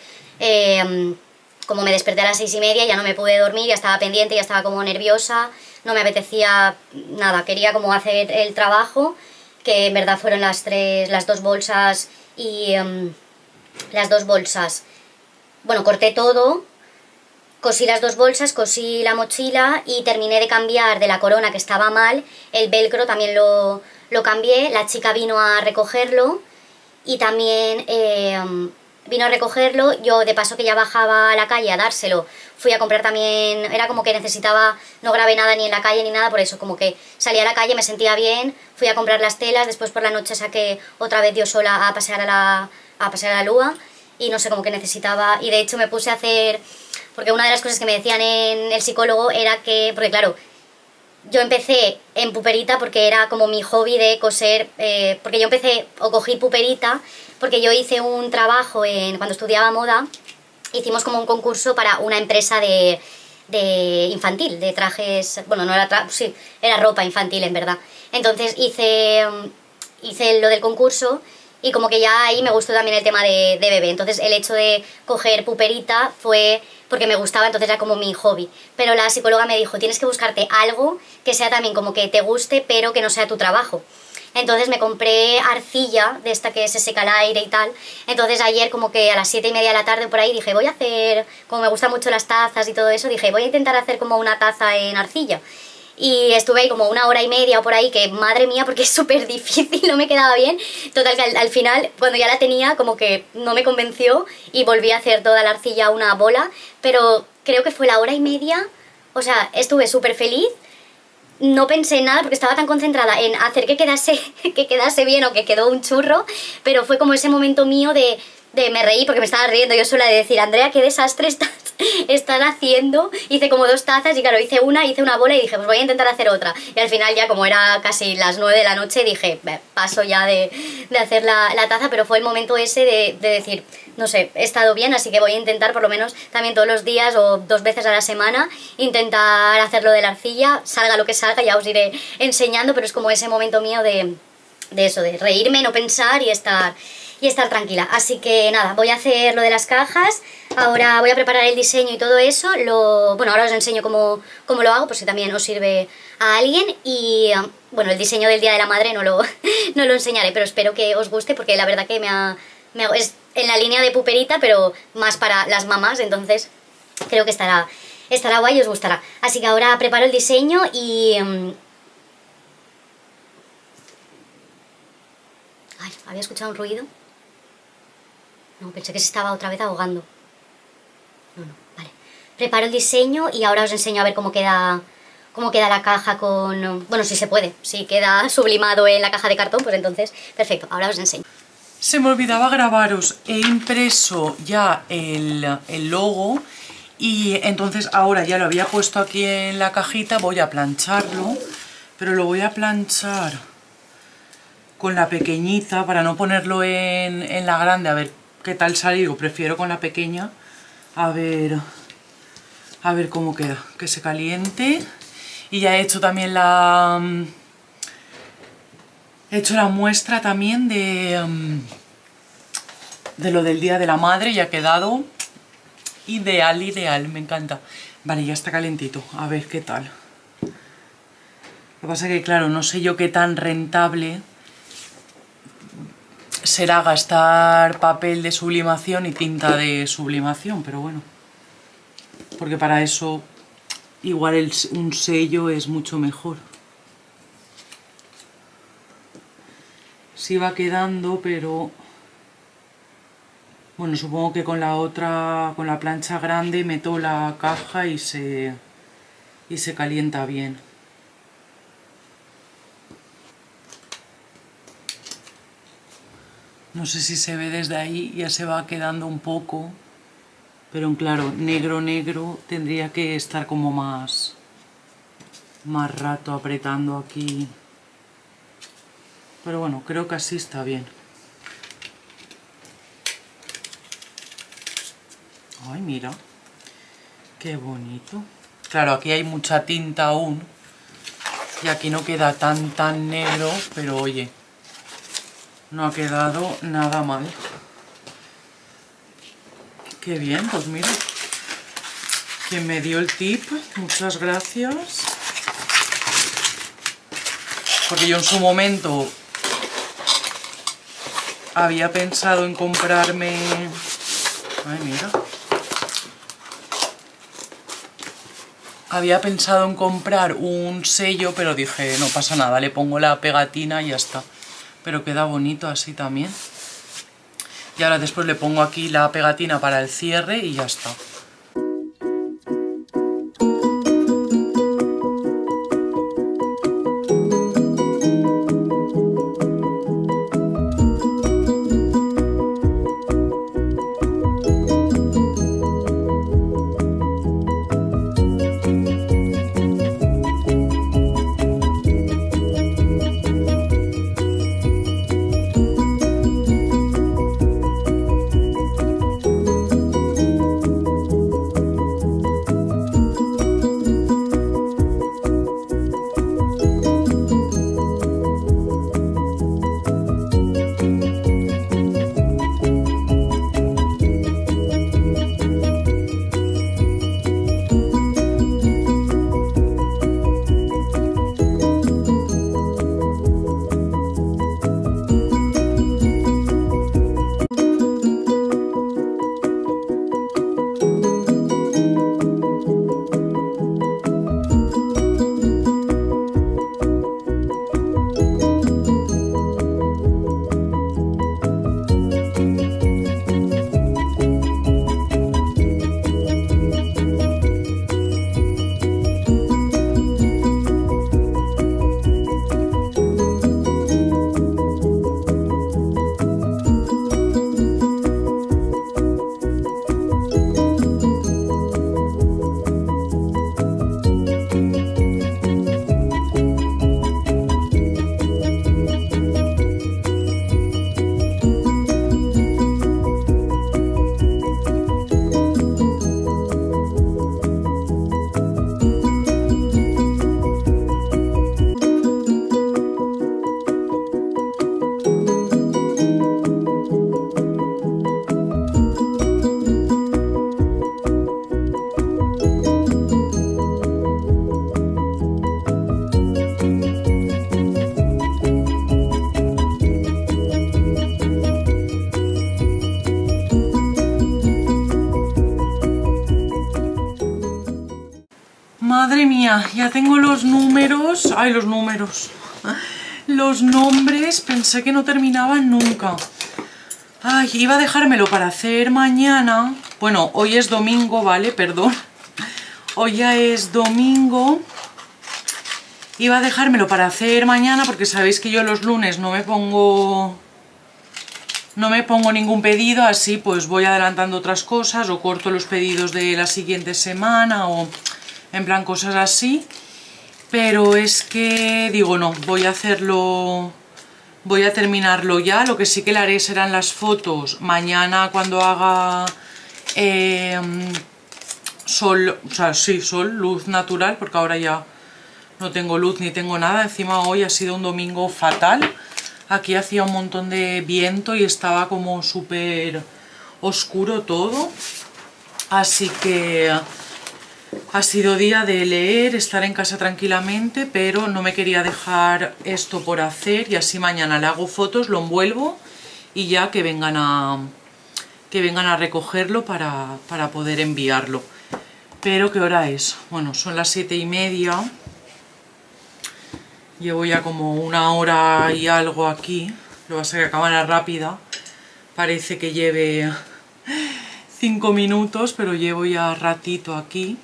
Speaker 2: Eh, como me desperté a las seis y media, ya no me pude dormir, ya estaba pendiente, ya estaba como nerviosa, no me apetecía nada, quería como hacer el trabajo, que en verdad fueron las tres, las dos bolsas y um, las dos bolsas, bueno, corté todo, cosí las dos bolsas, cosí la mochila y terminé de cambiar de la corona que estaba mal, el velcro también lo, lo cambié, la chica vino a recogerlo y también... Eh, vino a recogerlo, yo de paso que ya bajaba a la calle a dárselo, fui a comprar también, era como que necesitaba, no grabé nada ni en la calle ni nada, por eso como que salí a la calle, me sentía bien, fui a comprar las telas, después por la noche saqué otra vez yo sola a pasear a la, a pasear a la Lua, y no sé, como que necesitaba, y de hecho me puse a hacer, porque una de las cosas que me decían en el psicólogo era que, porque claro, yo empecé en puperita porque era como mi hobby de coser, eh, porque yo empecé o cogí puperita porque yo hice un trabajo en, cuando estudiaba moda, hicimos como un concurso para una empresa de, de infantil, de trajes, bueno, no era tra sí, era ropa infantil en verdad. Entonces hice, hice lo del concurso y como que ya ahí me gustó también el tema de, de bebé. Entonces el hecho de coger puperita fue porque me gustaba, entonces era como mi hobby. Pero la psicóloga me dijo, tienes que buscarte algo que sea también como que te guste, pero que no sea tu trabajo. Entonces me compré arcilla, de esta que se seca al aire y tal. Entonces ayer como que a las siete y media de la tarde por ahí dije, voy a hacer, como me gustan mucho las tazas y todo eso, dije, voy a intentar hacer como una taza en arcilla. Y estuve ahí como una hora y media o por ahí, que madre mía, porque es súper difícil, no me quedaba bien. Total, que al, al final, cuando ya la tenía, como que no me convenció y volví a hacer toda la arcilla una bola. Pero creo que fue la hora y media, o sea, estuve súper feliz. No pensé en nada porque estaba tan concentrada en hacer que quedase, que quedase bien o que quedó un churro, pero fue como ese momento mío de, de me reí porque me estaba riendo yo sola de decir, Andrea, qué desastre estás, estás haciendo. Hice como dos tazas y claro, hice una, hice una bola y dije, pues voy a intentar hacer otra. Y al final ya como era casi las nueve de la noche dije, paso ya de, de hacer la, la taza, pero fue el momento ese de, de decir, no sé, he estado bien, así que voy a intentar por lo menos también todos los días o dos veces a la semana intentar hacerlo de la arcilla, salga lo que salga, ya os iré enseñando, pero es como ese momento mío de, de eso, de reírme, no pensar y estar, y estar tranquila. Así que nada, voy a hacer lo de las cajas, ahora voy a preparar el diseño y todo eso, lo, bueno, ahora os enseño cómo, cómo lo hago, por si también os sirve a alguien, y bueno, el diseño del Día de la Madre no lo, no lo enseñaré, pero espero que os guste porque la verdad que me ha... Me, es en la línea de puperita, pero más para las mamás, entonces creo que estará, estará guay y os gustará. Así que ahora preparo el diseño y... Um... Ay, ¿había escuchado un ruido? No, pensé que se estaba otra vez ahogando. No, no, vale. Preparo el diseño y ahora os enseño a ver cómo queda, cómo queda la caja con... Bueno, si se puede, si queda sublimado en la caja de cartón, pues entonces, perfecto, ahora os enseño.
Speaker 1: Se me olvidaba grabaros, he impreso ya el, el logo y entonces ahora ya lo había puesto aquí en la cajita, voy a plancharlo, pero lo voy a planchar con la pequeñita para no ponerlo en, en la grande, a ver qué tal sale, o prefiero con la pequeña, a ver, a ver cómo queda, que se caliente. Y ya he hecho también la... He hecho la muestra también de, um, de lo del Día de la Madre y ha quedado ideal, ideal, me encanta. Vale, ya está calentito, a ver qué tal. Lo que pasa es que, claro, no sé yo qué tan rentable será gastar papel de sublimación y tinta de sublimación, pero bueno. Porque para eso igual el, un sello es mucho mejor. Sí va quedando, pero Bueno, supongo que con la otra, con la plancha grande meto la caja y se, y se calienta bien. No sé si se ve desde ahí, ya se va quedando un poco, pero claro, negro negro tendría que estar como más, más rato apretando aquí. Pero bueno, creo que así está bien. Ay, mira, qué bonito. Claro, aquí hay mucha tinta aún y aquí no queda tan tan negro, pero oye, no ha quedado nada mal. Qué bien, pues mira, quien me dio el tip, muchas gracias. Porque yo en su momento había pensado en comprarme... Ay, mira. Había pensado en comprar un sello, pero dije, no pasa nada, le pongo la pegatina y ya está. Pero queda bonito así también. Y ahora después le pongo aquí la pegatina para el cierre y ya está. Madre mía, ya tengo los números, ay los números, los nombres, pensé que no terminaban nunca. Ay, iba a dejármelo para hacer mañana, bueno, hoy es domingo, vale, perdón, hoy ya es domingo, iba a dejármelo para hacer mañana porque sabéis que yo los lunes no me pongo, no me pongo ningún pedido, así pues voy adelantando otras cosas o corto los pedidos de la siguiente semana o... en plan cosas así, pero es que digo no, voy a hacerlo, voy a terminarlo ya. Lo que sí que le haré serán las fotos mañana cuando haga eh, sol, o sea, sí, sol, luz natural, porque ahora ya no tengo luz ni tengo nada. Encima hoy ha sido un domingo fatal, aquí hacía un montón de viento y estaba como súper oscuro todo, así que... ha sido día de leer, estar en casa tranquilamente, pero no me quería dejar esto por hacer y así mañana le hago fotos, lo envuelvo y ya que vengan a, que vengan a recogerlo para, para poder enviarlo. Pero ¿qué hora es? Bueno, son las siete y media. Llevo ya como una hora y algo aquí. Lo que pasa es que a cámara rápida parece que lleve cinco minutos, pero llevo ya ratito aquí.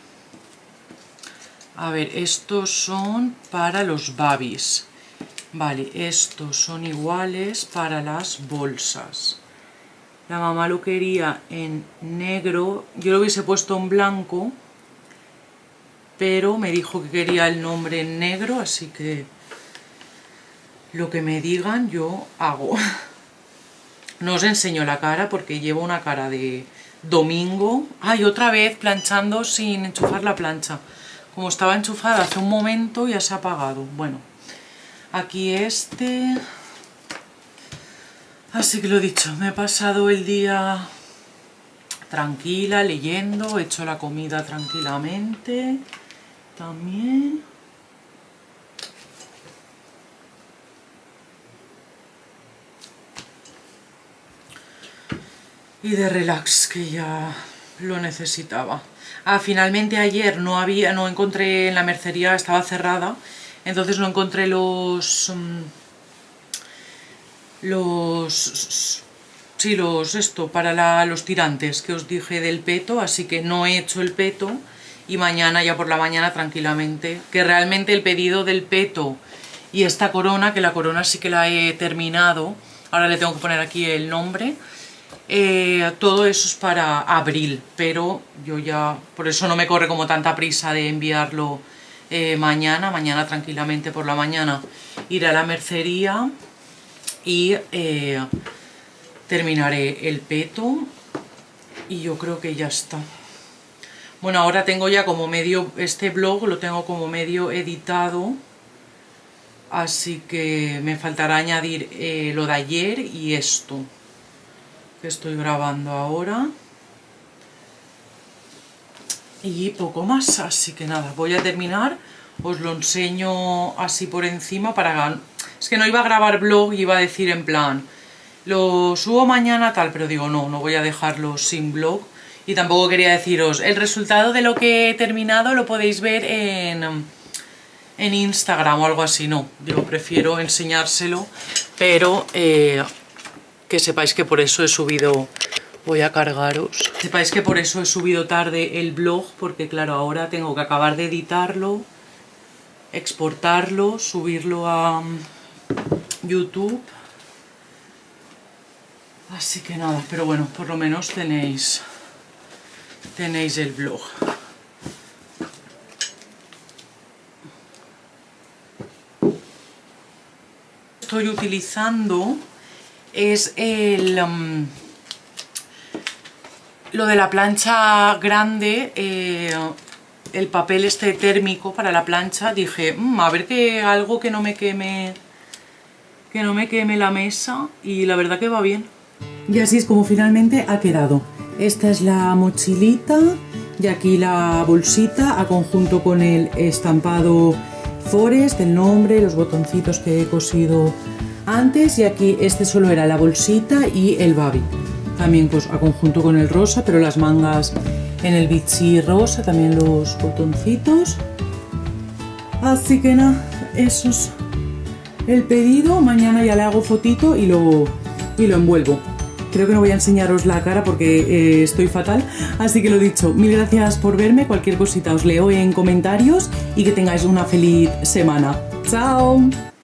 Speaker 1: A ver, estos son para los babis. Vale, estos son iguales para las bolsas. La mamá lo quería en negro, yo lo hubiese puesto en blanco, pero me dijo que quería el nombre en negro, así que lo que me digan yo hago. No os enseño la cara porque llevo una cara de domingo. Ay, otra vez planchando sin enchufar la plancha. Como estaba enchufada hace un momento ya se ha apagado. Bueno, aquí este... Así que lo dicho, me he pasado el día tranquila, leyendo, he hecho la comida tranquilamente, también. Y de relax, que ya lo necesitaba. Ah, finalmente ayer no había, no encontré en la mercería, estaba cerrada, entonces no encontré los... Um, los sí, los esto para la, los tirantes que os dije del peto, así que no he hecho el peto y mañana ya por la mañana tranquilamente, que realmente el pedido del peto y esta corona, que la corona sí que la he terminado, ahora le tengo que poner aquí el nombre, eh, todo eso es para abril, pero yo ya, por eso no me corre como tanta prisa de enviarlo eh, mañana, mañana tranquilamente por la mañana iré a la mercería y eh, terminaré el peto y yo creo que ya está. Bueno, ahora tengo ya como medio, este vlog lo tengo como medio editado, así que me faltará añadir eh, lo de ayer y esto que estoy grabando ahora y poco más, así que nada, voy a terminar, os lo enseño así por encima para... Es que no iba a grabar vlog y iba a decir en plan, lo subo mañana tal, pero digo no, no voy a dejarlo sin vlog. Y tampoco quería deciros, el resultado de lo que he terminado lo podéis ver en, en Instagram o algo así, no. Digo, prefiero enseñárselo, pero eh, que sepáis que por eso he subido, voy a cargaros. Sepáis que por eso he subido tarde el vlog, porque claro, ahora tengo que acabar de editarlo, exportarlo, subirlo a YouTube, así que nada, pero bueno, por lo menos tenéis tenéis el vlog. Estoy utilizando es el um, lo de la plancha grande, eh, el papel este térmico para la plancha. Dije, mmm, a ver que algo que no me queme que no me queme la mesa, y la verdad que va bien. Y así es como finalmente ha quedado. Esta es la mochilita y aquí la bolsita a conjunto con el estampado Forest, el nombre, los botoncitos que he cosido antes, y aquí este solo era la bolsita y el babi. También pues a conjunto con el rosa, pero las mangas en el bichi rosa, también los botoncitos. Así que nada, eso es el pedido. Mañana ya le hago fotito y lo, y lo envuelvo. Creo que no voy a enseñaros la cara porque eh, estoy fatal, así que lo dicho, mil gracias por verme, cualquier cosita os leo en comentarios y que tengáis una feliz semana. ¡Chao!